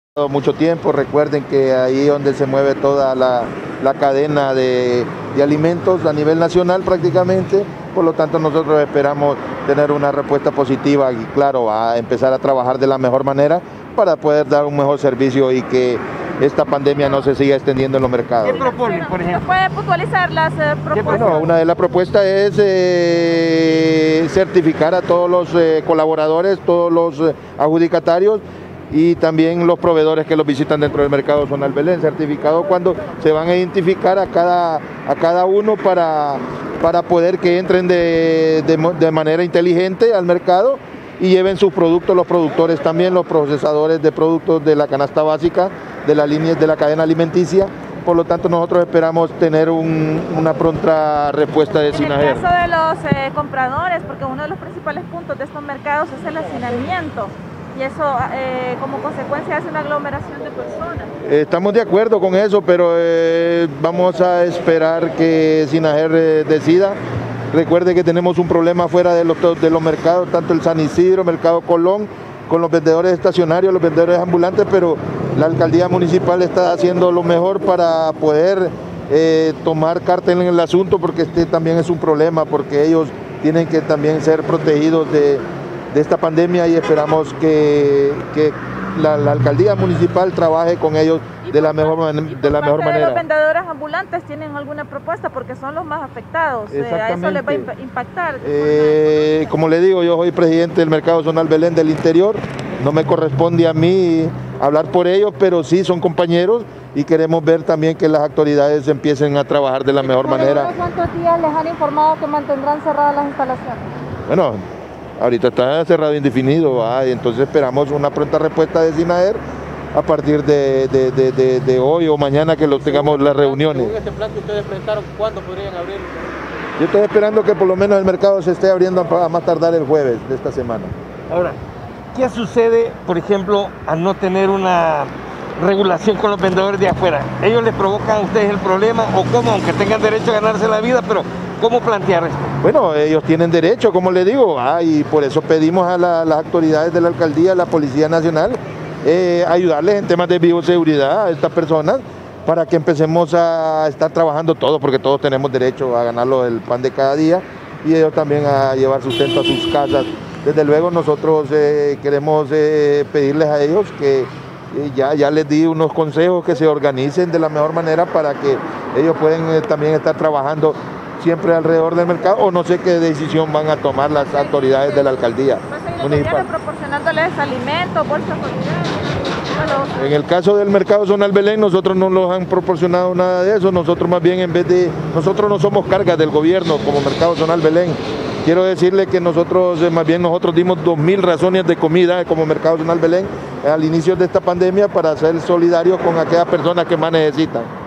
Mucho tiempo. Recuerden que ahí donde se mueve toda la cadena de alimentos a nivel nacional prácticamente, por lo tanto nosotros esperamos tener una respuesta positiva y claro, a empezar a trabajar de la mejor manera para poder dar un mejor servicio y que esta pandemia no se siga extendiendo en los mercados. ¿Qué proponen, por ejemplo? ¿Puede puntualizar las propuestas? Bueno, una de las propuestas es certificar a todos los colaboradores, todos los adjudicatarios y también los proveedores que los visitan dentro del mercado zonal Belén, certificado cuando se van a identificar a cada uno para poder que entren de manera inteligente al mercado y lleven sus productos, los productores también, los procesadores de productos de la canasta básica, de las líneas de la cadena alimenticia. Por lo tanto, nosotros esperamos tener una pronta respuesta de SINAJER. En el caso de los compradores, porque uno de los principales puntos de estos mercados es el hacinamiento, y eso como consecuencia hace una aglomeración de personas. Estamos de acuerdo con eso, pero vamos a esperar que SINAJER decida. Recuerde que tenemos un problema fuera de los mercados, tanto el San Isidro, Mercado Colón, con los vendedores estacionarios, los vendedores ambulantes, pero la alcaldía municipal está haciendo lo mejor para poder tomar cartel en el asunto, porque este también es un problema, porque ellos tienen que también ser protegidos de esta pandemia y esperamos que la alcaldía municipal trabaje con ellos de la mejor manera. ¿Los vendedores ambulantes tienen alguna propuesta? Porque son los más afectados. ¿A eso les va a impactar? Como le digo, yo soy presidente del Mercado Zonal Belén del Interior. No me corresponde a mí hablar por ellos, pero sí son compañeros y queremos ver también que las autoridades empiecen a trabajar de la mejor manera. ¿Cuántos días les han informado que mantendrán cerradas las instalaciones? Bueno, ahorita está cerrado indefinido, y entonces esperamos una pronta respuesta de SINAJER a partir de hoy o mañana que tengamos las reuniones. Según este plan que ustedes presentaron, ¿cuándo podrían abrir? Yo estoy esperando que por lo menos el mercado se esté abriendo a más tardar el jueves de esta semana. Ahora, ¿qué sucede, por ejemplo, al no tener una regulación con los vendedores de afuera? ¿Ellos les provocan a ustedes el problema o cómo, aunque tengan derecho a ganarse la vida, pero cómo plantear esto? Bueno, ellos tienen derecho, como le digo, y por eso pedimos a las autoridades de la alcaldía, a la Policía Nacional, ayudarles en temas de bioseguridad a estas personas para que empecemos a estar trabajando todos, porque todos tenemos derecho a ganarlo el pan de cada día y ellos también a llevar sustento a sus casas. Desde luego nosotros queremos pedirles a ellos que ya les di unos consejos, que se organicen de la mejor manera para que ellos puedan también estar trabajando siempre alrededor del mercado, o no sé qué decisión van a tomar las autoridades de la alcaldía municipal. Proporcionándoles alimentos, bolsas solidarias. En el caso del mercado zonal Belén, nosotros no nos han proporcionado nada de eso. Nosotros más bien, nosotros no somos cargas del gobierno como mercado zonal Belén. Quiero decirle que nosotros dimos 2.000 razones de comida como mercado zonal Belén al inicio de esta pandemia para ser solidarios con aquellas personas que más necesitan.